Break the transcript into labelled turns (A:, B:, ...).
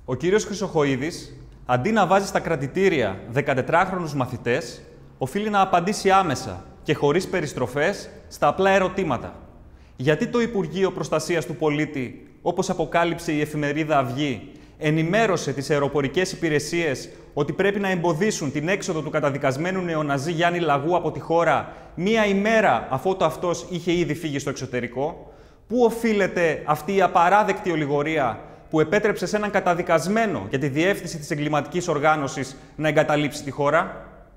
A: Ο κύριος Χρυσοχοΐδης, αντί να βάζει στα κρατητήρια 14χρονους μαθητές, οφείλει να απαντήσει άμεσα και χωρίς περιστροφές στα απλά ερωτήματα. Γιατί το Υπουργείο Προστασίας του Πολίτη, όπως αποκάλυψε η εφημερίδα Αυγή, ενημέρωσε τις αεροπορικές υπηρεσίες ότι πρέπει να εμποδίσουν την έξοδο του καταδικασμένου νεοναζί Γιάννη Λαγού από τη χώρα μία ημέρα αφότου αυτός είχε ήδη φύγει στο εξωτερικό? Πού οφείλεται αυτή η απαράδεκτη ολιγορία που επέτρεψε σε έναν καταδικασμένο για τη διεύθυνση της εγκληματικής οργάνωσης να εγκαταλείψει τη χώρα?